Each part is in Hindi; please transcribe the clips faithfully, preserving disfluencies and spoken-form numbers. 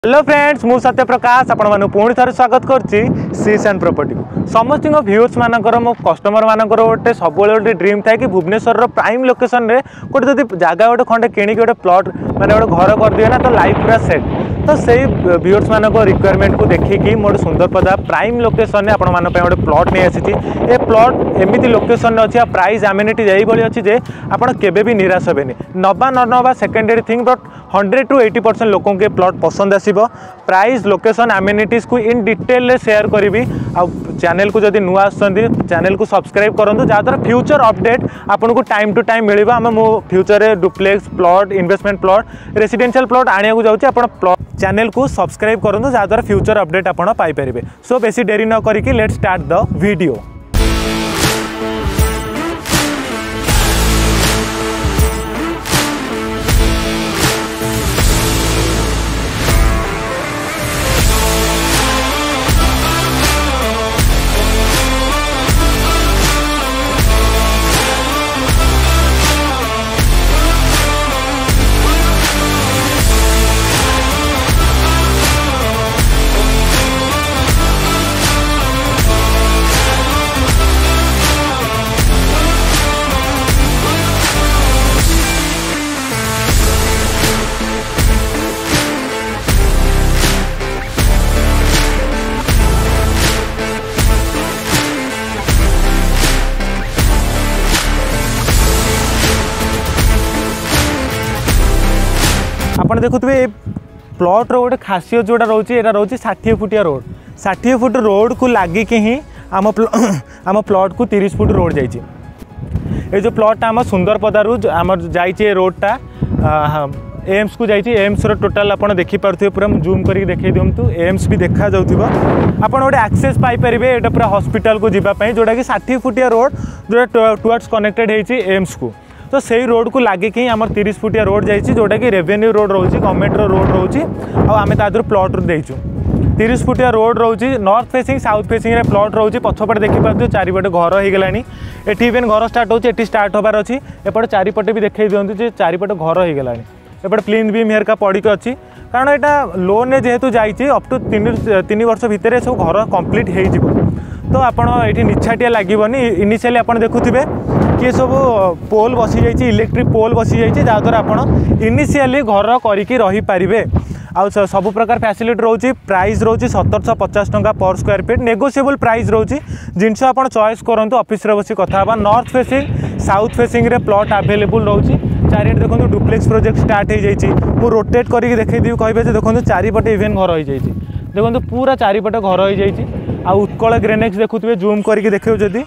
हेलो फ्रेंड्स मु सत्य प्रकाश आपण मानु पुणी थरे स्वागत करछि सीस एंड प्रॉपर्टी को समस्त व्यूअर्स मानकर मो कस्टमर मानकर गोटे सब गोटे ड्रीम था कि भुवनेश्वर प्राइम लोकेशन रे गोटे जदि जगह गोटे खंडे किणी गोटे प्लॉट माने गोटे घर कर दिए ना तो लाइफ पूरा सेट तो सही व्यूअर्स मानक रिक्वायरमेंट को देखिकी मोटे सुंदर पदा प्राइम लोकेशन में आपण मानक गोटे प्लॉट नहीं आसी ए प्लॉट एमती लोकेशन अच्छी प्राइस एमिनिटी यही भाई अच्छी जे आपण केबे भी निराश हेबेनी नबा न नबा secondary thing but hundred to eighty percent लोकों के प्लॉट पसंद आसीबो प्राइस लोकेशन एमिनिटीज को इन डिटेल शेयर करी आ चैनल को जदि नुआ आसछन्ती चैनल को सब्सक्राइब करंतु जहाँद्वारा फ्यूचर अपडेट आपन को टाइम टू टाइम मिलिबा आम मो फ्यूचर रे duplex plot investment plot residential plot आनिया को जाउची आपन प्लॉट चैनल को सब्सक्राइब करंतु जहाँद्वारा फ्यूचर अपडेट आपन पाई परिबे सो बेसी देरी न करिकि लेट्स स्टार्ट द वीडियो। आप देखुए प्लॉट रो गोटे खासियत जोड़ा रोचे एटा रोचे षाठी फुटिया रोड षाठी फुट रोड को लागिक ही आम आम प्लॉट को तीस फुट रोड जाइए ये जो प्लॉट आम सुंदर पदारू आम जाइए रोडटा एम्स को जाइए एम्स रो टोटाल आप देखिपे पूरा जूम करके देखा दिंतु एम्स भी देखा जाऊँ आप गोटे एक्सेस पाइपर ये पूरा हॉस्पिटल को जीवाई जोटा कि षाठी फुटिया रोड जोटा टुवर्ड्स कनेक्टेड होती एम्स को तो सही रोड को लगिक ही आम तीस फुटिया रोड जाइए जोटा कि रेवेन्यू रोड रोचे गवर्नमेंट रोड रोचे आम तादर प्लॉट देचु तीस फुटिया रोड रोचे नॉर्थ फेसिंग साउथ फेसिंग रे प्लॉट रोचे पछपटे देखिपे चारिपटे घर हो गलानी एटी इवेन घर स्टार्ट होची एटी स्टार्ट होबार अच्छी एपटे चारिपटे भी देखा दिंतु जे चारिपटे घर हो गलानी एपटे प्लिंथ बीम हेरका पड़ी अच्छी कारण यहाँ लोन जेहेतु जाइए अप टू तीन तीन वर्ष भितर सब घर कंप्लीट हो तो आपड़ ये निछाटिया लगे इनिशियली आप देखुए कि सब पोल बसी जाइए इलेक्ट्रिक पोल बसी जाइए जहाँद्वारा आप इनिशियली घर करके रहीपारे आ सब प्रकार फैसिलिटी रोचे प्राइस रोचे सतर सौ पचास टंका पर स्क्वायर फीट नेगोशिएबल प्राइस रोचे जिनस आप चॉइस करूँ ऑफिस रे बसी कथा नॉर्थ फेसिंग साउथ फेसिंग रे प्लॉट अवेलेबल रोचे चारिटे देखो डुप्लेक्स प्रोजेक्ट स्टार्ट हो जाइए मु रोटेट करके देखी कहे देखो चारिपटे इवेन घर हो जाइए देखो पूरा चारिपटे घर हो जाइए आ उत्कल ग्रेनेक्स देखुए जूम करके देखे जदि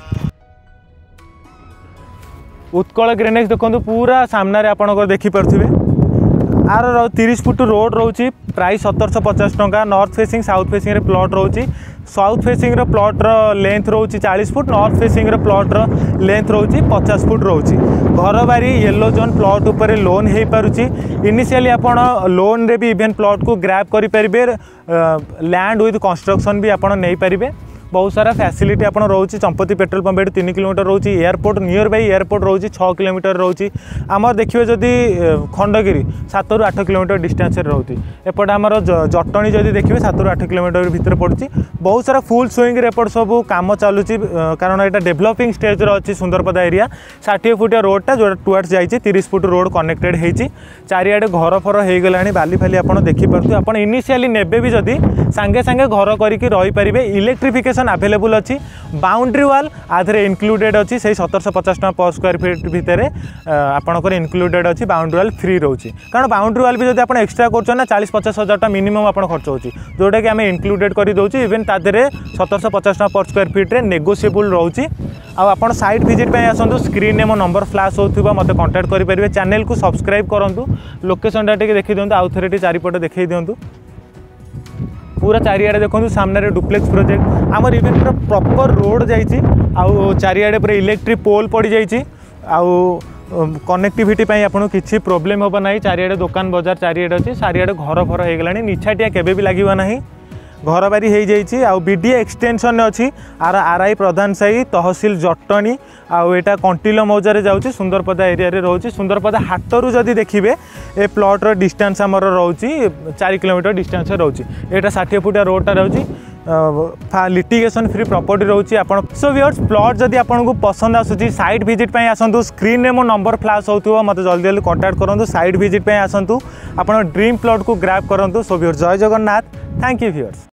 उत्कल ग्रेनेक्स देखो पूरा सामने आपंकर देखिपे आर तीस फुट रोड रोचे प्राइस सतर सौ पचास टंका नॉर्थ फेसिंग साउथ फेसिंग रे प्लॉट रोचे साउथ फेसिंग रे प्लॉट रो लेंथ रोचे चालीस फुट नॉर्थ फेसिंग रे प्लॉट रो लेंथ रोचे पचास फुट रोचे घर बारी येलो जोन प्लॉट उपर लोन हो पारुची इनिशियली आपण लोन रे भी इवेन प्लॉट को ग्रैब करि परिबे लैंड विथ कंस्ट्रक्शन भी आपण नहीं पारिबे बहुत सारा फैसिलिटी आप रोचे चंपती पेट्रोल पंप एट तीन किलोमीटर रोचे एयरपोर्ट नियर बाई एयरपोर्ट रोचे छः किलोमीटर रोचे आम देखिए जदि खंडगिरी सात रु आठ किलोमीटर डिस्टेंस रोचे एपटे आमर जटणी जदि देखिए सात रु आठ किलोमीटर भितर पड़ुची बहुत सारा फुल स्विंग एपट सब काम चलुची कारण यहाँ डेभलपिंग स्टेज अच्छी सुंदरपदा एरिया षाठी फुटिया रोडटा जो टुवर्ड्स जाइए तीस फुट रोड कनेक्टेड होती चारिआडे घर फर हो गला बाली फाली आप देखिपे आप इनिशियली नेबे भी जदि सांगे सांगे घर करके रहीपारे इलेक्ट्रिफिकेशन अवेलेबल अच्छी बाउंड्री वाल आधे इनक्लूडेड अच्छी से सतर सौ पचास टका पर स्क्वायर फीट भितर आपंकर इनक्लूडेड अच्छी बाउंड्री वाल फ्री रोचे कारण बाउंड्री वाल भी जब आप एक्सट्रा कर चालीस पचास हजार टका मिनिमम आप खर्च होची जोटा कि आम इनक्लूडेड कर दौर इवेन तादे सतर सौ पचास टका पर स्क्वायर फीट नेगोशिएबल रोचे आप साइट विजिट पे आसतु स्क्रीन में मो नंबर फ्लैश होगा मत कांटेक्ट करेंगे चैनल को सब्सक्राइब करूँ लोकेशन टे देखी दिखाँ आउ थे चारिपटे देखी दिंतु पूरा चारिआडे देखो सामने डुप्लेक्स प्रोजेक्ट आमर इवेन पूरा प्रॉपर रोड जाइए आउ चारिआडे पूरा इलेक्ट्रिक पोल पड़ जाइए आउ कनेक्टिविटी आपको किसी प्रोब्लेम हम ना चारिआडे दुकान बजार चारिआडे अच्छी चारिआडे घर फर हो गला निछाटिया केबे भी लगे ना घर बारी हो जाइए आ बीडीए एक्सटेंशन अच्छी आर आर आई प्रधान साही तहसिल जटणी आटा कंटिलो मौजा जाऊँगी सुंदरपदा एरिया रोचे सुंदरपदा हाटरू जदि देखिए ए प्लॉटर डिस्टेंस आमर रोचे चार किलोमीटर डिस्टेंस रोचे यहाँ षाठी फुटिया रोडटा रोचे लिटिगेशन फ्री प्रॉपर्टी रोचे आप सो व्यूअर्स प्लॉट जदि आपको पसंद आसूँ साइट विजिट आसतु स्क्रीन में मो नंबर फ्लैश हो मत जल्दी जल्दी कॉन्टैक्ट करूँ साइट विजिट आसतु आप ड्रीम प्लॉट को ग्रैब करूँ सो व्यूअर्स जय जगन्नाथ थैंक यू व्यूअर्स।